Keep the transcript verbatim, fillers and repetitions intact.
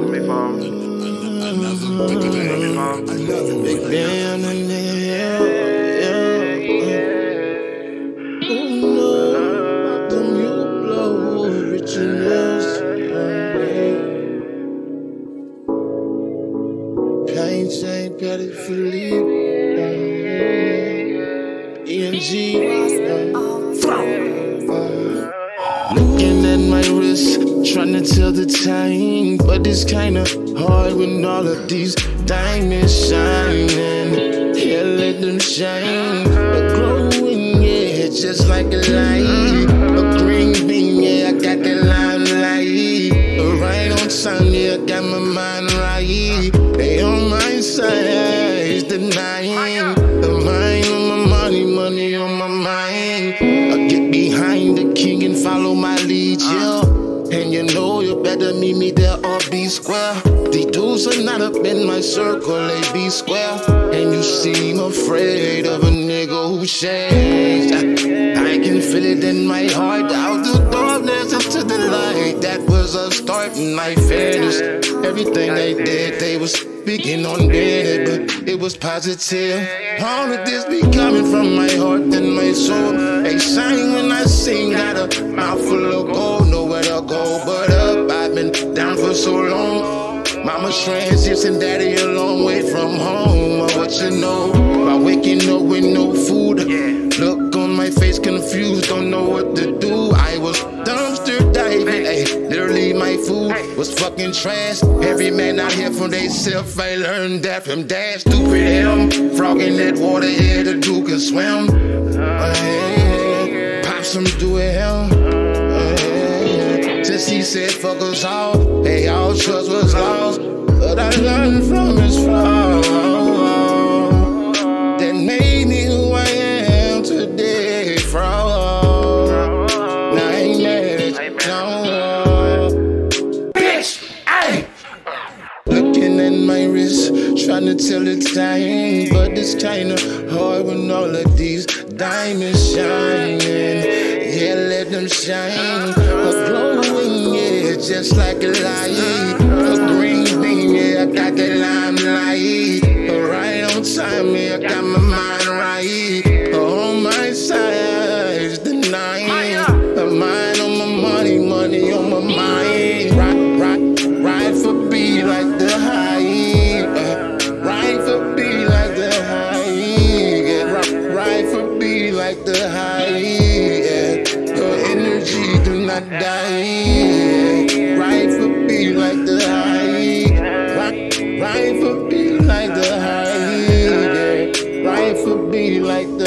Big band in there, yeah. Oh no, about them you blow originals. Pain ain't got it for leave. E N G. Looking at my wrist, trying to tell the time, but it's kinda hard when all of these diamonds shining. Yeah, let them shine. A glowing, yeah, just like a light. A green bean, yeah, I got that limelight. Right on time, yeah, I got my mind right. They on my side, it's denying. The mind on my money, money on my mind. I get behind the king and follow my lead, yeah. And you know you better meet me there or be square. These dudes are not up in my circle, they be square. And you seem afraid of a nigga who shakes. I, I can feel it in my heart, out the darkness into the light. That was a start in my fairness. Everything they did, they was speaking on Bennie, but it was positive. All of this be coming from my heart and my soul. They shine when I sing, got a mouth full of gold, nowhere to go but up. I've been down for so long. Mama's transition, daddy a long way from home. What you know about waking up with no food? Look on my face confused, don't know what to do. I was dumpster diving, ay, literally my food was fucking trash. Every man out here for they self, I learned that from dad. Stupid him, frog in that water, yeah, the dude can swim. Uh, yeah, pop some do it him. Since he said fuck us all, they all trust was lost. But I learned from his flaws that made me who I am today, fraud. Now I ain't mad at you, no. Bitch, ay! Looking at my wrist, trying to tell the time, but it's kinda hard when all of these diamonds shining. Yeah, let them shine. A glowing, yeah, just like a light. A green bean, yeah, I got that limelight. Right on time, yeah, I got my mind right. On my side, it's the night. A mind on my money, money on my mind. Right, right, right for B like the high. Uh, right for B like the high. Yeah, right, right for B like the high. Yeah. Your energy do not die. Right for B like the high. Right, right for B like the high. Yeah. Right for B like